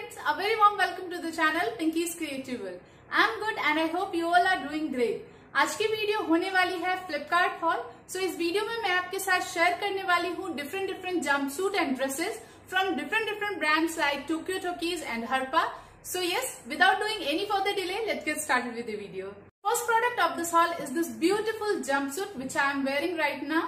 friends, a very warm welcome to the channel Pinky's Creative World. I am good and I hope you all are doing great. आज की video होने वाली है Flipkart hall. सो इस video में मैं आपके साथ शेयर करने वाली हूँ different jumpsuit and dresses from different brands like Tokyo talkies and Harpa. So yes, without doing any further delay, let's get started with the video. First product of this haul is this beautiful jumpsuit which I am wearing right now.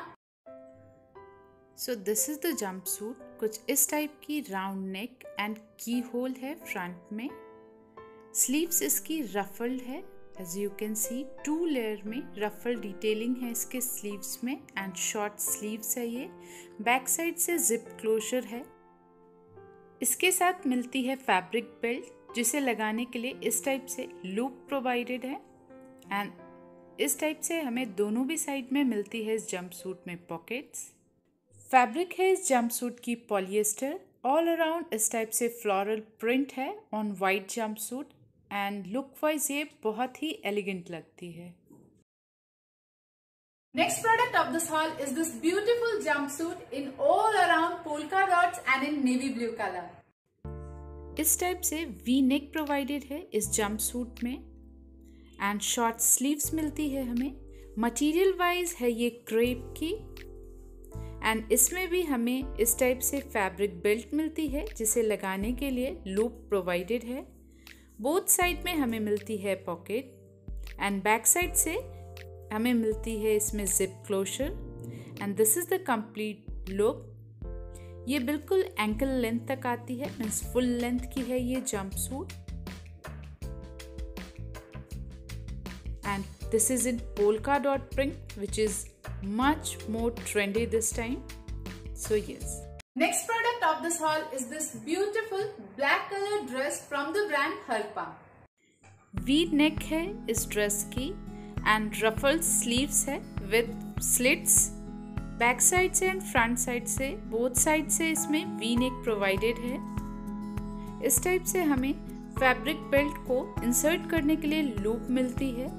So this is the jumpsuit, कुछ इस type की round neck and keyhole है front में। Sleeves इसकी ruffled है, as you can see 2 layer में ruffle detailing है इसके स्लीव्स में एंड शॉर्ट स्लीव्स है ये। बैक साइड से जिप क्लोजर है। इसके साथ मिलती है फैब्रिक बेल्ट जिसे लगाने के लिए इस टाइप से लूप प्रोवाइडेड है एंड इस टाइप से हमें दोनों भी साइड में मिलती है इस जंपसूट में पॉकेट्स। फैब्रिक है इस जंपसूट की पॉलिएस्टर। ऑल अराउंड इस टाइप से फ्लोरल प्रिंट है on white jumpsuit and look wise ये बहुत ही एलिगेंट लगती है। Next product of this haul is this beautiful jumpsuit in all around polka dots and in navy blue color. इस type से V neck provided है इस jumpsuit में and short sleeves मिलती है हमें। मटेरियल वाइज है ये क्रेप की एंड इसमें भी हमें इस टाइप से फैब्रिक बेल्ट मिलती है जिसे लगाने के लिए लूप प्रोवाइडेड है। बोथ साइड में हमें मिलती है पॉकेट एंड बैक साइड से हमें मिलती है इसमें zip closure and this is the complete look. ये बिल्कुल एंकल लेंथ तक आती है, मीन्स फुल लेंथ की है ये jumpsuit and this is in polka dot print which is much more trendy this time. So yes. Next product of this haul is this beautiful black color dress from the brand Harpa. V neck है इस dress की and ruffled sleeves है with slits. Back side से and front side से both side से इसमें we neck provided है। इस टाइप से हमें फैब्रिक बेल्ट को इंसर्ट करने के लिए लूप मिलती है।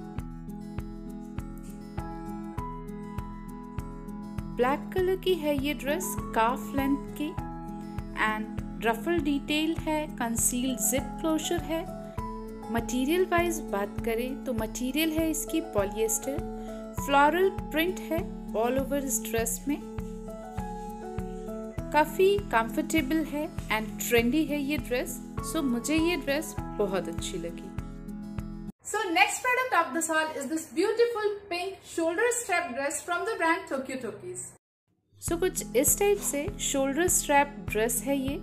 ब्लैक कलर की है ये ड्रेस, काफ लेंथ की एंड रफल डिटेल है, कंसील्ड जिप क्लोजर है। मटेरियल वाइज बात करें तो मटेरियल है इसकी पॉलिएस्टर। फ्लोरल प्रिंट है ऑल ओवर इस ड्रेस में। काफ़ी कंफर्टेबल है एंड ट्रेंडी है ये ड्रेस। सो मुझे ये ड्रेस बहुत अच्छी लगी। So next product of this haul is this beautiful pink shoulder strap dress from the brand Tokyo Tokies. So कुछ इस टाइप से शोल्डर स्ट्रैप ड्रेस है ये।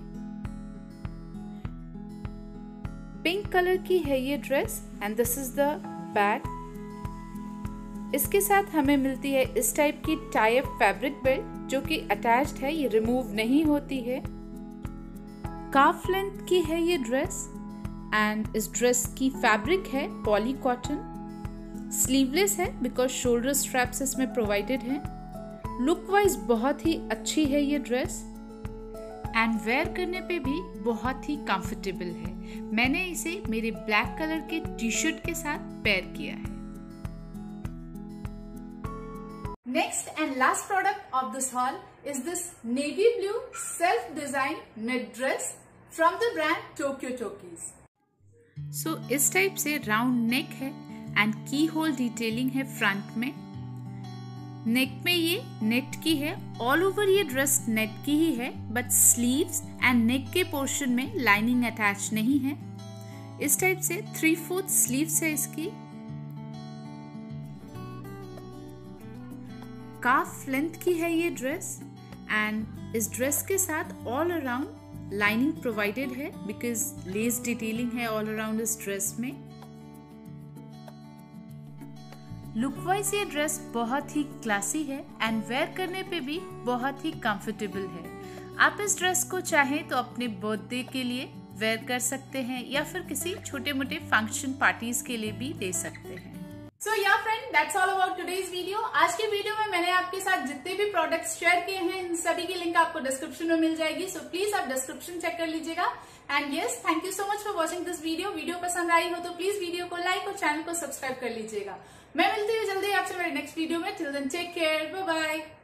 पिंक कलर की है ये dress and this is the back. इसके साथ हमें मिलती है इस टाइप की टाई अप फैब्रिक बेल्ट जो कि अटैच्ड है, ये रिमूव नहीं होती है। काफ लेंथ की है ये ड्रेस एंड इस ड्रेस की फैब्रिक है पॉली कॉटन। स्लीवलेस है बिकॉज शोल्डर स्ट्रैप्स इसमें प्रोवाइडेड हैं। लुक वाइज बहुत ही अच्छी है ये ड्रेस एंड वेयर करने पे भी बहुत ही कंफर्टेबल है। मैंने इसे मेरे ब्लैक कलर के टी शर्ट के साथ पेयर किया है। Next and last product of this haul is this navy blue self-designed knit dress from the brand Tokyo Tokies. सो इस टाइप से राउंड नेक है एंड की होल डिटेलिंग है फ्रंट में। नेक में ये नेट की है, ऑल ओवर ये ड्रेस नेट की ही है बट स्लीव्स एंड नेक के पोर्शन में लाइनिंग अटैच नहीं है। इस टाइप से 3/4 स्लीव्स है इसकी। काफ लेंथ की है ये ड्रेस एंड इस ड्रेस के साथ ऑल अराउंड लाइनिंग प्रोवाइडेड है बिकॉज लेस डिटेलिंग है ऑल अराउंड इस ड्रेस में। लुक वाइज ये ड्रेस बहुत ही क्लासी है एंड वेयर करने पे भी बहुत ही कंफर्टेबल है। आप इस ड्रेस को चाहें तो अपने बर्थडे के लिए वेयर कर सकते हैं या फिर किसी छोटे मोटे फंक्शन पार्टीज के लिए भी ले सकते हैं। So yeah friend, that's all about today's video. आज के वीडियो में मैंने आपके साथ जितने भी प्रोडक्ट्स शेयर किए हैं इन सभी की लिंक आपको डिस्क्रिप्शन में मिल जाएगी। सो प्लीज आप डिस्क्रिप्शन चेक कर लीजिएगा and yes, thank you so much for watching this video. Video पसंद आई हो तो प्लीज वीडियो को लाइक और चैनल को सब्सक्राइब कर लीजिएगा। मैं मिलती हूँ जल्दी आपसे मेरे नेक्स्ट वीडियो में। Till then take care, bye bye.